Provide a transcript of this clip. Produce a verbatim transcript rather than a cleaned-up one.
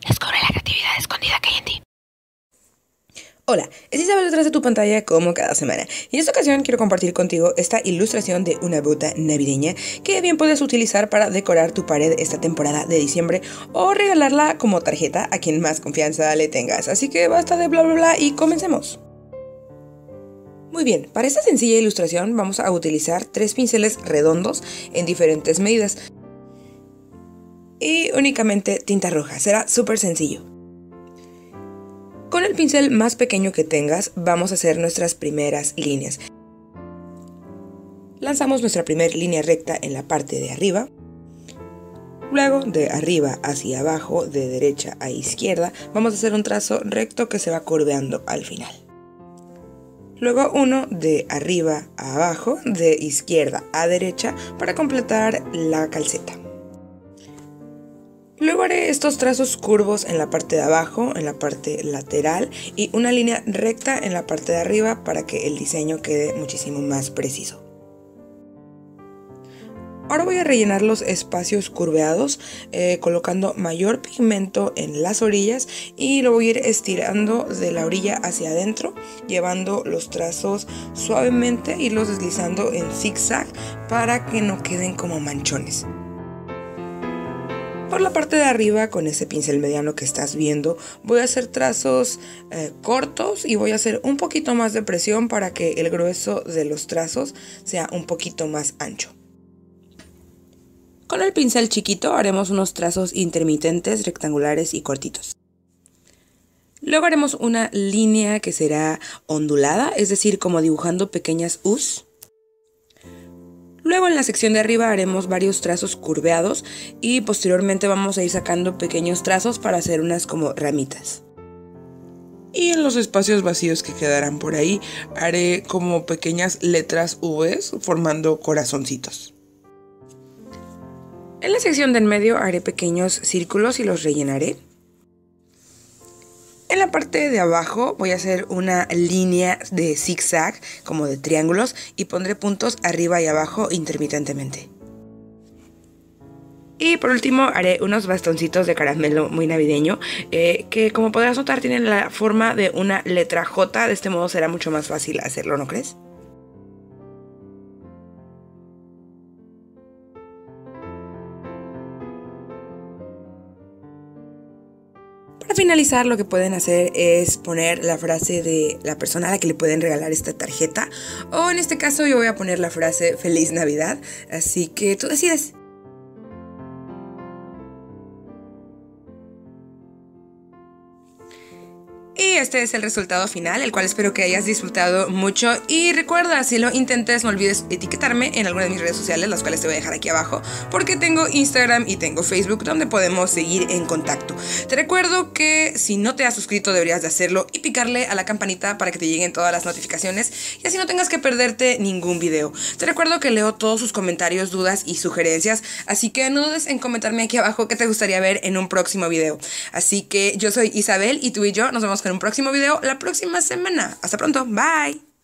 Descubre la creatividad escondida que hay en ti. Hola, es Isabel detrás de tu pantalla como cada semana, y en esta ocasión quiero compartir contigo esta ilustración de una bota navideña que bien puedes utilizar para decorar tu pared esta temporada de diciembre o regalarla como tarjeta a quien más confianza le tengas. Así que basta de bla bla bla y comencemos. Muy bien, para esta sencilla ilustración vamos a utilizar tres pinceles redondos en diferentes medidas y únicamente tinta roja, será súper sencillo. Con el pincel más pequeño que tengas vamos a hacer nuestras primeras líneas. Lanzamos nuestra primera línea recta en la parte de arriba. Luego de arriba hacia abajo, de derecha a izquierda, vamos a hacer un trazo recto que se va curveando al final. Luego uno de arriba a abajo, de izquierda a derecha para completar la calceta. Luego haré estos trazos curvos en la parte de abajo, en la parte lateral y una línea recta en la parte de arriba para que el diseño quede muchísimo más preciso. Ahora voy a rellenar los espacios curveados eh, colocando mayor pigmento en las orillas y lo voy a ir estirando de la orilla hacia adentro, llevando los trazos suavemente y los deslizando en zigzag para que no queden como manchones. Por la parte de arriba, con ese pincel mediano que estás viendo, voy a hacer trazos eh, cortos y voy a hacer un poquito más de presión para que el grueso de los trazos sea un poquito más ancho. Con el pincel chiquito haremos unos trazos intermitentes, rectangulares y cortitos. Luego haremos una línea que será ondulada, es decir, como dibujando pequeñas U's. Luego en la sección de arriba haremos varios trazos curveados y posteriormente vamos a ir sacando pequeños trazos para hacer unas como ramitas. Y en los espacios vacíos que quedarán por ahí haré como pequeñas letras V's formando corazoncitos. En la sección del medio haré pequeños círculos y los rellenaré. En la parte de abajo voy a hacer una línea de zigzag, como de triángulos, y pondré puntos arriba y abajo intermitentemente. Y por último haré unos bastoncitos de caramelo muy navideño, eh, que como podrás notar tienen la forma de una letra J, de este modo será mucho más fácil hacerlo, ¿no crees? Para finalizar, lo que pueden hacer es poner la frase de la persona a la que le pueden regalar esta tarjeta, o en este caso yo voy a poner la frase Feliz Navidad, así que tú decides. Y este es el resultado final, el cual espero que hayas disfrutado mucho. Y recuerda, si lo intentes, no olvides etiquetarme en alguna de mis redes sociales, las cuales te voy a dejar aquí abajo, porque tengo Instagram y tengo Facebook, donde podemos seguir en contacto. Te recuerdo que si no te has suscrito, deberías de hacerlo y picarle a la campanita para que te lleguen todas las notificaciones y así no tengas que perderte ningún video. Te recuerdo que leo todos sus comentarios, dudas y sugerencias, así que no dudes en comentarme aquí abajo qué te gustaría ver en un próximo video. Así que yo soy Isabel y tú y yo nos vemos con un próximo video la próxima semana. Hasta pronto, bye.